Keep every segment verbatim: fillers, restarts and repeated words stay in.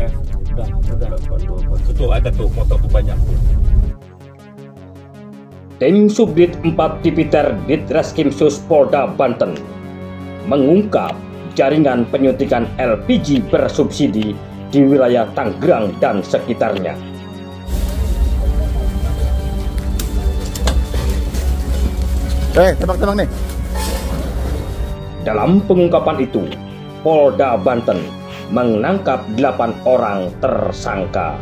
Eh, udah, udah. Tuh ada tuh motor tuh banyak. Tim Subdit empat Tipiter Ditreskrimsus Polda Banten mengungkap jaringan penyuntikan L P G bersubsidi di wilayah Tangerang dan sekitarnya. Eh, tebak-tebak nih. Dalam pengungkapan itu, Polda Banten menangkap delapan orang tersangka.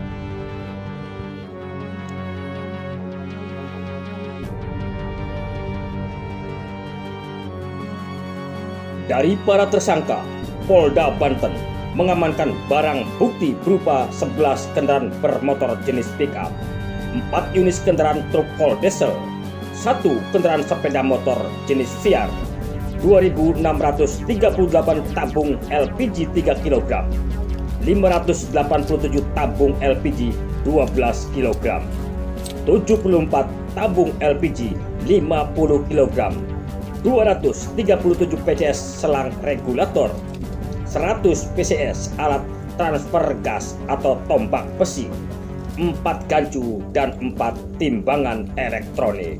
Dari para tersangka, Polda Banten mengamankan barang bukti berupa sebelas kendaraan bermotor jenis pickup, empat unit kendaraan truk full diesel, satu kendaraan sepeda motor jenis Viar, dua ribu enam ratus tiga puluh delapan tabung L P G tiga kilogram, lima ratus delapan puluh tujuh tabung L P G dua belas kilogram, tujuh puluh empat tabung L P G lima puluh kilogram, dua ratus tiga puluh tujuh P C S selang regulator, seratus P C S alat transfer gas atau tombak besi, empat gancu dan empat timbangan elektronik.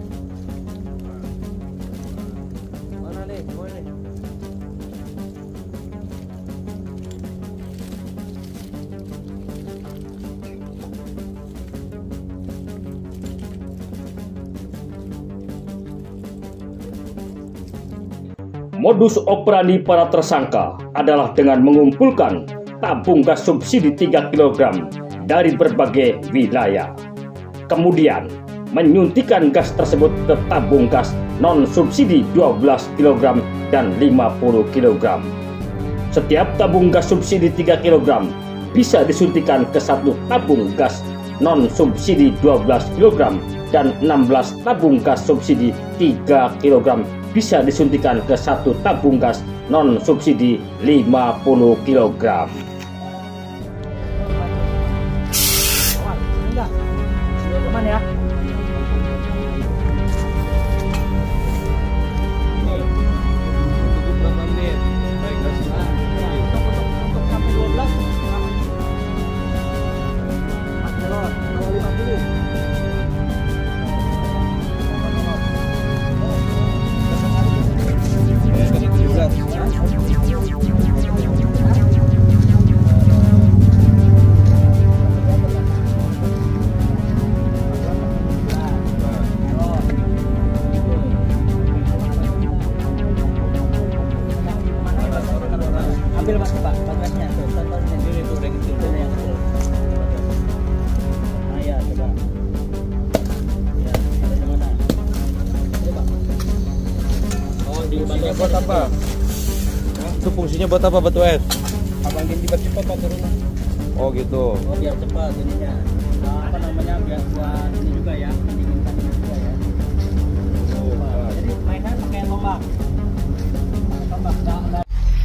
Modus operandi para tersangka adalah dengan mengumpulkan tabung gas subsidi tiga kilogram dari berbagai wilayah. Kemudian menyuntikkan gas tersebut ke tabung gas non-subsidi dua belas kilogram dan lima puluh kilogram. Setiap tabung gas subsidi tiga kilogram bisa disuntikan ke satu tabung gas non-subsidi dua belas kilogram dan enam belas tabung gas subsidi tiga kilogram bisa disuntikan ke satu tabung gas non-subsidi lima puluh kilogram. Ya. Ambil mas Pak, bagasnya tuh, contohnya dulu tuh yang kecil yang kecil. Nah ya, coba. Ya, ada di mana? Coba. Oh, di fungsinya buat apa? Hah? Itu fungsinya buat apa batu es? Abang ini biar cepat Pak turunnya. Oh gitu. Oh biar cepat ininya. Nah, apa namanya biar buat ini juga ya, mendinginkan ini juga ya. Oh, nah. Jadi mainan pakai tombak. Tombak enggak.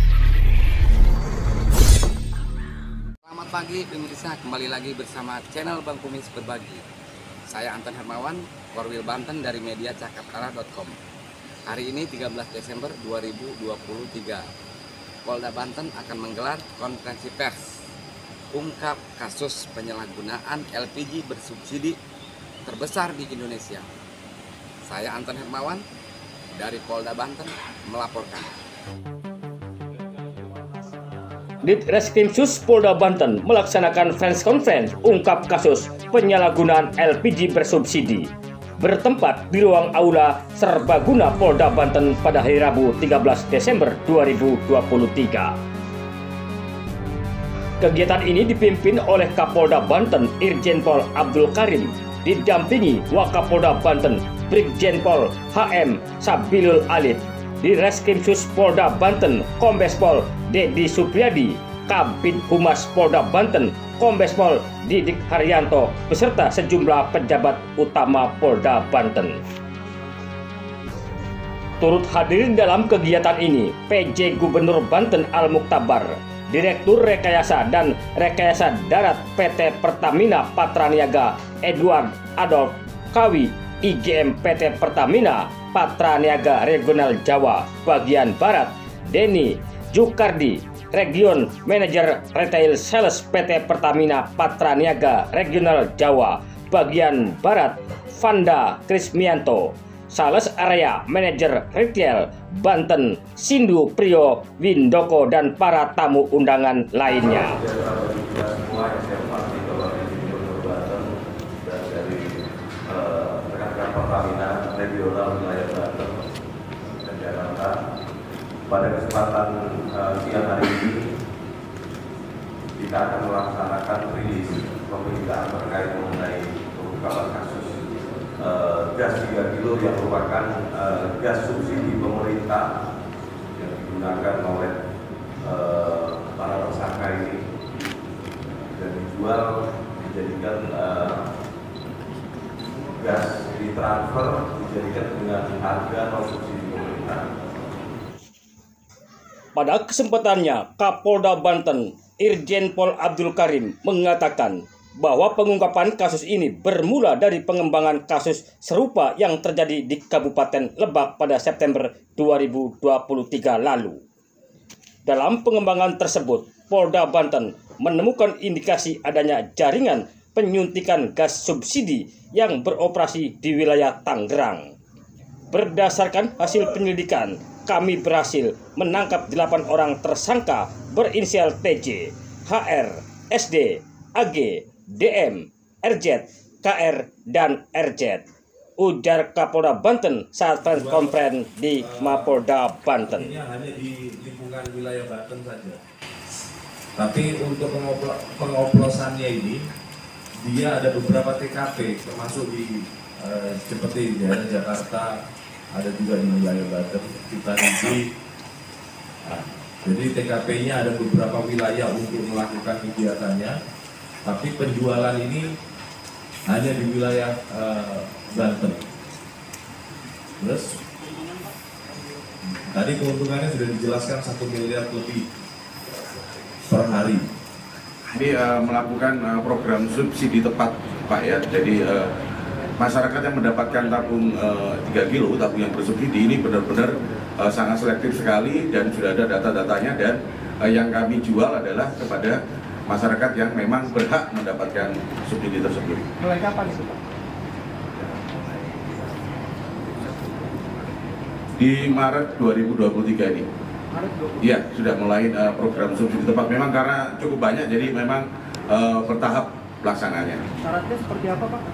Selamat pagi pemirsa, kembali lagi bersama channel Bang Kumis Berbagi. Saya Anton Hermawan, Korwil Banten dari media cakaptara titik com. Hari ini tiga belas Desember dua ribu dua puluh tiga. Polda Banten akan menggelar konferensi pers ungkap kasus penyalahgunaan L P G bersubsidi terbesar di Indonesia. Saya Anton Hermawan dari Polda Banten melaporkan. Ditreskrimsus Polda Banten melaksanakan press conference ungkap kasus penyalahgunaan L P G bersubsidi bertempat di ruang aula Serbaguna Polda Banten pada hari Rabu tiga belas Desember dua ribu dua puluh tiga. Kegiatan ini dipimpin oleh Kapolda Banten Irjen Pol Abdul Karim didampingi Wakapolda Banten Brigjen Pol H M Sabilul Alif, Ditreskrimsus Polda Banten Kombes Pol Dedi Supriyadi, Kabid Humas Polda Banten Kombes Pol Didik Haryanto beserta sejumlah pejabat utama Polda Banten. Turut hadir dalam kegiatan ini P J Gubernur Banten Al Muktabar, Direktur Rekayasa dan Rekayasa Darat P T Pertamina Patraniaga Edward Adolf Kawi, I G M P T Pertamina Patraniaga Regional Jawa Bagian Barat Denny Jukardi, Region Manager Retail Sales P T Pertamina Patraniaga Regional Jawa Bagian Barat Vanda Krismianto, Sales Area Manager Retail Banten Sindu Priyo Windoko, dan para tamu undangan lainnya. Pertamina Regional Wilayah Banten dan Jakarta, pada kesempatan uh, siang hari ini kita akan melaksanakan rilis pemberitaan terkait mengenai pengungkapan kasus uh, gas tiga kilo yang merupakan uh, gas subsidi pemerintah yang digunakan oleh uh, para tersangka ini dan dijual dijadikan uh, gas ditransfer dijadikan dengan harga non subsidi pemerintah. Pada kesempatannya, Kapolda Banten Irjen Pol Abdul Karim mengatakan bahwa pengungkapan kasus ini bermula dari pengembangan kasus serupa yang terjadi di Kabupaten Lebak pada September dua ribu dua puluh tiga lalu. Dalam pengembangan tersebut, Polda Banten menemukan indikasi adanya jaringan penyuntikan gas subsidi yang beroperasi di wilayah Tangerang. Berdasarkan hasil penyelidikan, kami berhasil menangkap delapan orang tersangka berinisial T J, H R, S D, A G, D M, R Z, K R, dan R Z. Ujar Kapolda Banten saat press conference di Mapolda Banten. Ini hanya di lingkungan wilayah Banten saja. Tapi untuk pengoplo pengoplosannya ini, dia ada beberapa T K P, termasuk di uh, seperti di daerah Jakarta, ada juga di wilayah Banten, kita di. Nah, jadi T K P-nya ada beberapa wilayah untuk melakukan kegiatannya, tapi penjualan ini hanya di wilayah uh, Banten. Terus, tadi keuntungannya sudah dijelaskan satu miliar lebih per hari. Ini uh, melakukan uh, program subsidi tepat, Pak ya. Jadi uh, masyarakat yang mendapatkan tabung uh, tiga kilo, tabung yang bersubsidi ini benar-benar uh, sangat selektif sekali dan sudah ada data-datanya, dan uh, yang kami jual adalah kepada masyarakat yang memang berhak mendapatkan subsidi tersebut. Mulai kapan itu, Pak? Di Maret dua ribu dua puluh tiga ini. Iya, sudah mulai uh, program subsidi tepat. Memang karena cukup banyak, jadi memang uh, bertahap pelaksananya. Syaratnya seperti apa, Pak?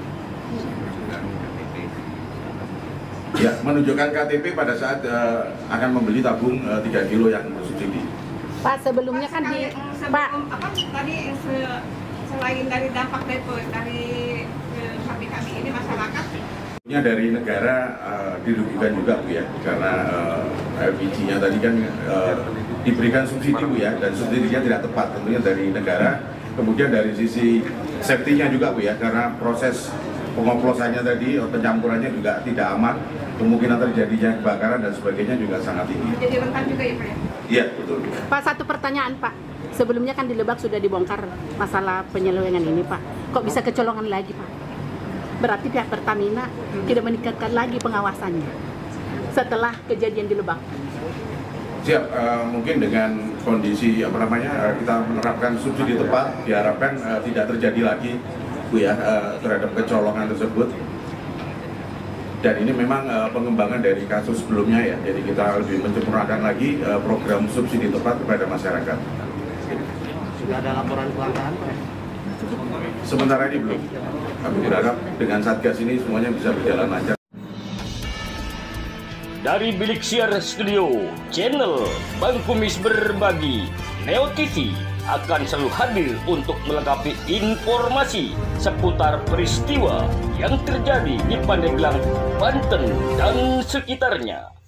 Ya, menunjukkan K T P pada saat uh, akan membeli tabung uh, tiga kilo yang bersubsidi. Pak, sebelumnya kan di sebelum, Pak apa tadi se, selain dari dampak dari dari kami kami ini masyarakat. Dari negara uh, dirugikan juga, Bu ya, karena uh, L P G-nya tadi kan uh, diberikan subsidi, Bu ya, dan subsidinya tidak tepat tentunya dari negara. Kemudian dari sisi safety-nya juga, Bu ya, karena proses pengoplosannya tadi, pencampurannya juga tidak aman, kemungkinan terjadinya kebakaran dan sebagainya juga sangat tinggi. Jadi rentan juga ya, Pak ya? Iya, betul. Pak, satu pertanyaan, Pak. Sebelumnya kan di Lebak sudah dibongkar masalah penyelewengan ini, Pak. Kok bisa kecolongan lagi, Pak? Berarti pihak Pertamina tidak meningkatkan lagi pengawasannya setelah kejadian di Lebak. Siap, uh, mungkin dengan kondisi apa namanya uh, kita menerapkan subsidi tepat, diharapkan uh, tidak terjadi lagi, Bu ya, uh, terhadap kecolongan tersebut. Dan ini memang uh, pengembangan dari kasus sebelumnya ya, jadi kita lebih menyempurnakan lagi uh, program subsidi tepat kepada masyarakat. Sudah ada laporan kelangkaan, Pak? Sementara ini belum. Kami berharap dengan Satgas ini semuanya bisa berjalan lancar. Dari Bilik Siar Studio, channel Bang Kumis Berbagi, Neo T V akan selalu hadir untuk melengkapi informasi seputar peristiwa yang terjadi di Pandeglang, Banten dan sekitarnya.